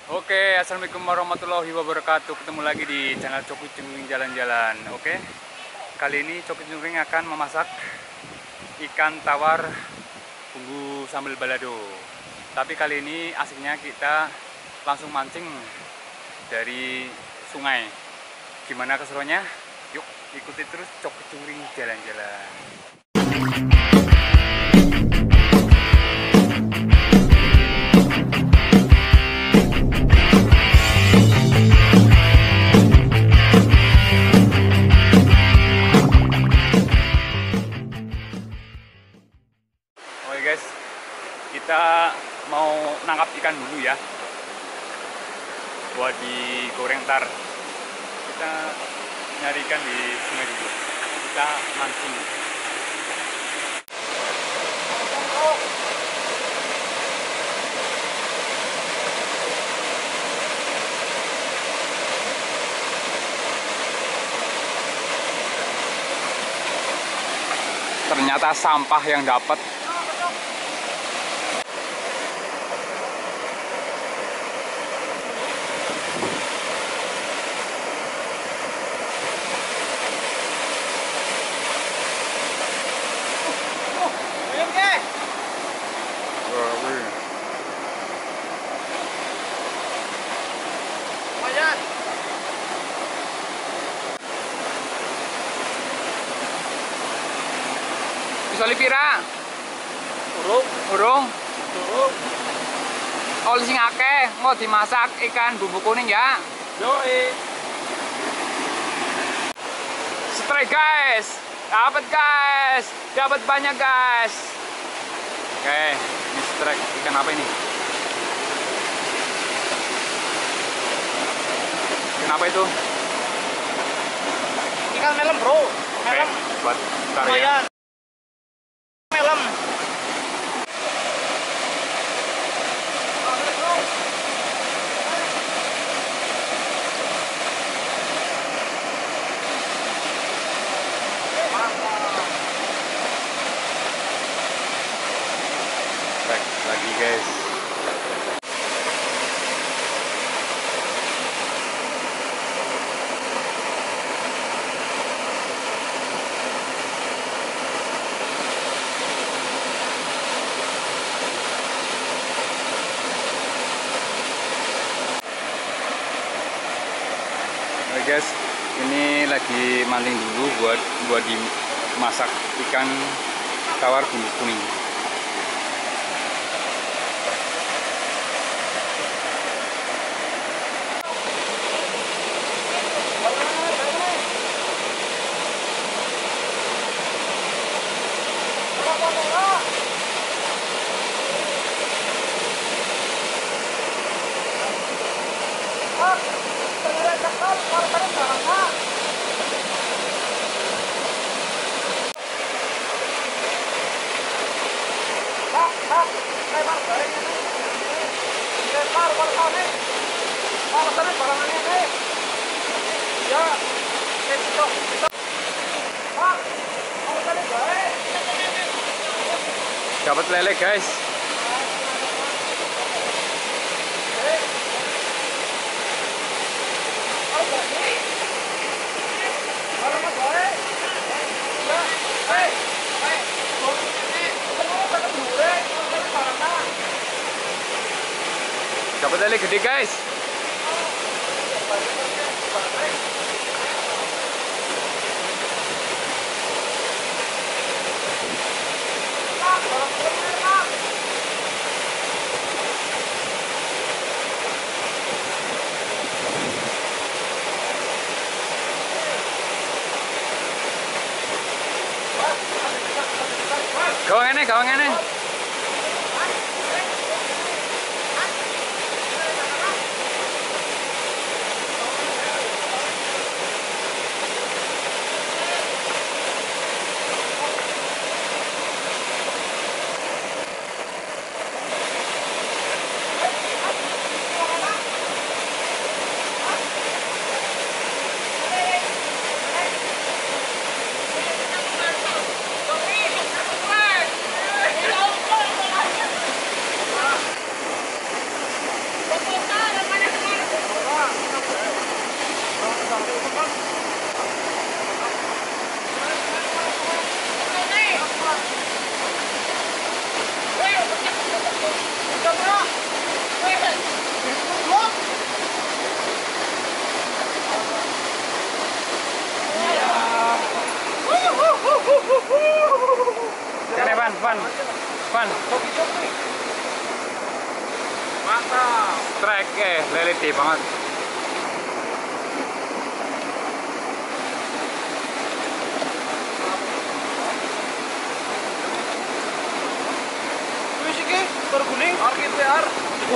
Oke, assalamualaikum warahmatullahi wabarakatuh. Ketemu lagi di channel Coki Cungkring Jalan-Jalan. Oke, kali ini Coki Cungkring akan memasak ikan tawar bumbu sambal balado. Tapi kali ini asiknya kita langsung mancing dari sungai. Gimana keseruannya? Yuk, ikuti terus Coki Cungkring Jalan-Jalan. Guys, kita mau nangkap ikan dulu ya, buat digoreng ntar. Kita nyari ikan di sungai dulu, kita mancing. Ternyata sampah yang dapat. Pisoli pira? Urung. Oli sing akeh, mau dimasak ikan bumbu kuning ya. Yoi. Strike guys. Dapat banyak guys. Oke, ini strike ikan apa ini? Kenapa itu? Ikan melem bro. Melem. Oke, buat ntar ya. Lumayan. Melem. Strike lagi guys. Guys, ini lagi mancing dulu buat dimasak ikan tawar bumbu kuning. Dapat lele guys. Dapat lele gede guys. Gawang ini. Van, Van, Van. Mantap. Trek leliti banget. Wis iki terguling arki PR.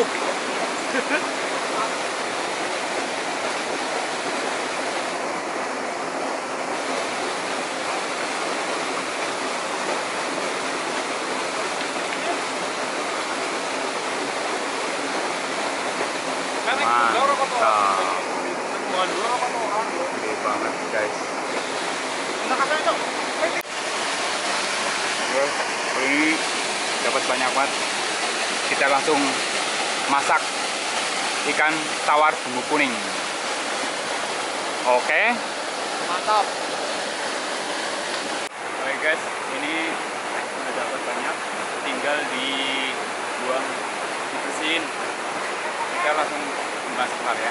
Gede banget guys. Ini dapat banyak banget. Kita langsung masak ikan tawar bumbu kuning. Oke. Mantap. Oke guys, ini udah dapat banyak. Tinggal dibuang, dibersihin. Kita langsung masak ya.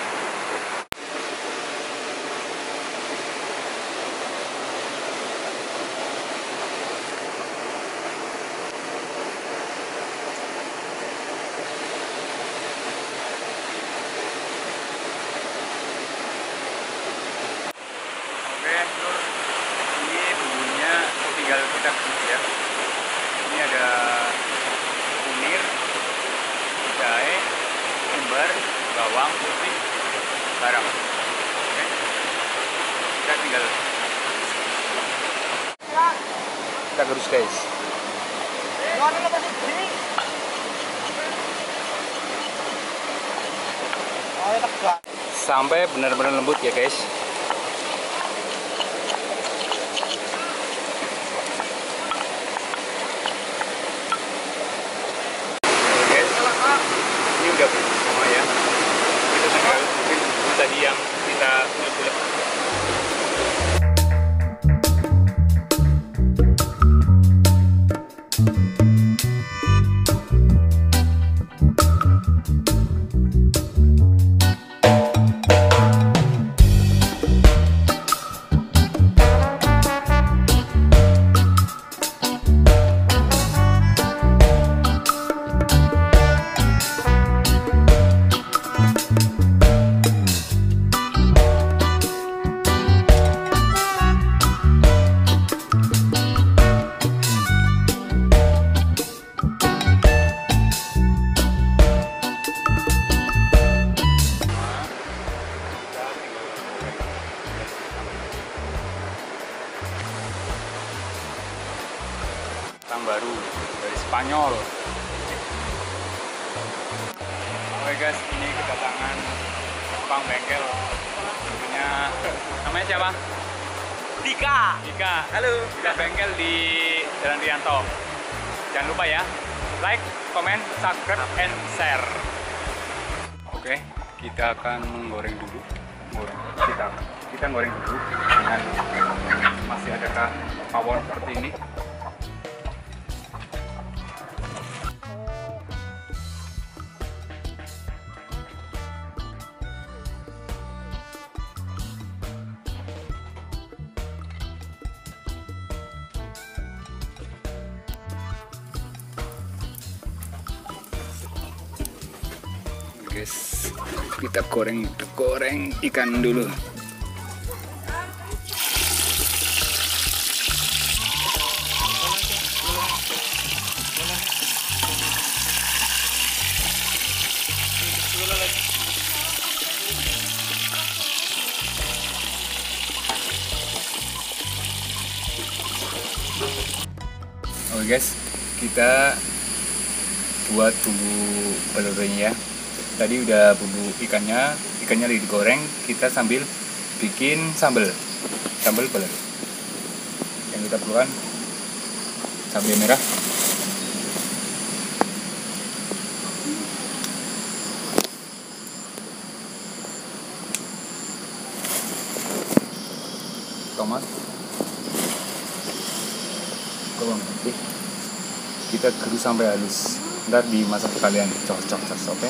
Ini bumbunya tinggal kita tumis ya. Ini ada kunir, jahe, umbar, bawang putih, garam. Oke. Kita tinggal kita gerus guys. Sampai benar-benar lembut ya guys. Udah semua ya, kita tinggal mungkin tadi yang kita bulat. Orang baru dari Spanyol. Oke guys, ini kedatangan tukang bengkel. Namanya siapa? Dika. Dika. Halo. Dika bengkel di Jalan Rianto. Jangan lupa ya, like, comment, subscribe, and share. Oke, kita akan menggoreng dulu. Kita goreng dulu dengan masih adakah pawon seperti ini. Guys, kita goreng ikan dulu. Oke guys, kita buat bumbu balurnya ya. Tadi udah bumbu ikannya lagi digoreng, kita sambil bikin sambal balur. Yang kita perlukan cabai merah, tomat, bawang putih. Kita gerus sampai halus. Ntar dimasak sekalian, cocok, oke?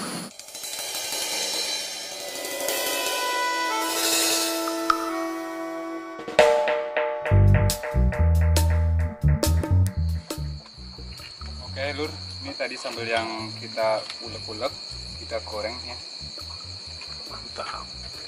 Oke lur, ini tadi sambal yang kita ulek-ulek, kita goreng ya. Mantap.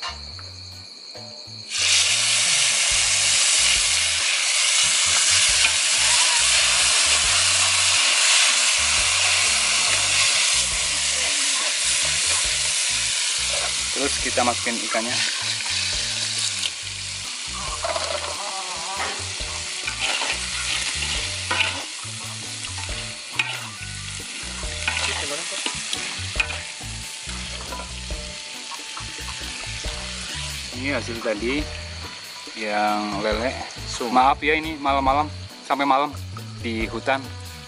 Terus kita masukin ikannya. Ini hasil tadi yang lele. So, maaf ya ini malam-malam sampai malam di hutan.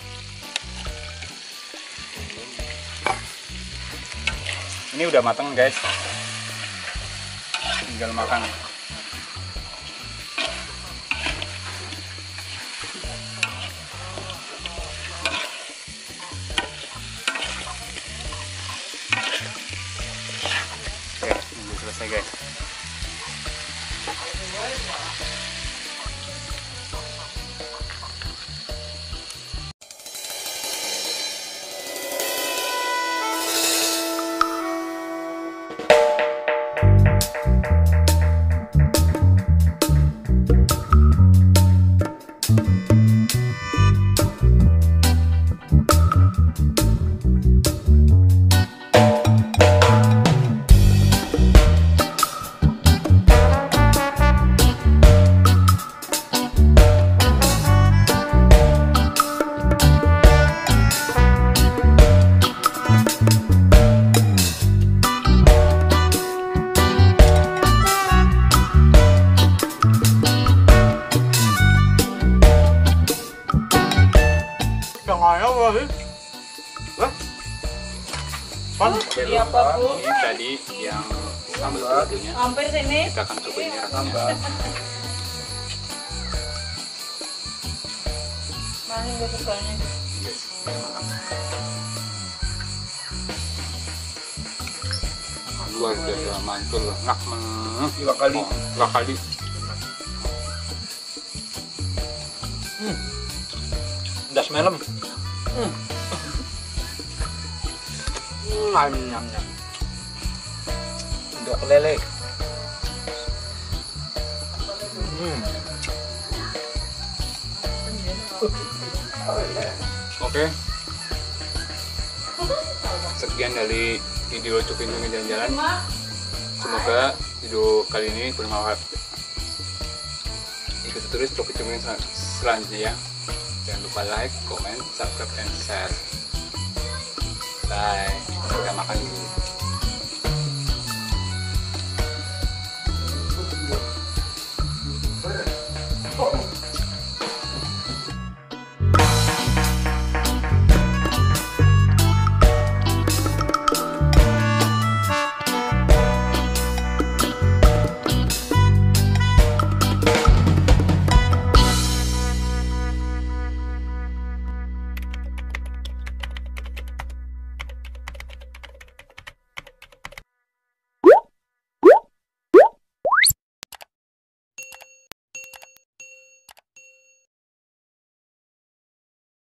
Ini udah matang guys. Tinggal makan. Oke, ini selesai guys. Iya Pak Bu. Ini tadi yang sambal beladunya. Hampir sini. Kita akan coba ini rasanya. Mana gue sukanya? Yes, makan. Luar biasa mantul, nak Dua kali. Dua kali. Udah smelem. Nyam. Udah lele. Oke. Sekian dari video Cuk Injung Jalan-Jalan. Semoga video kali ini bermanfaat. Ikuti terus Cuk Injung selanjutnya ya. Jangan lupa like, comment, subscribe, and share. Bye. Kita makan dulu.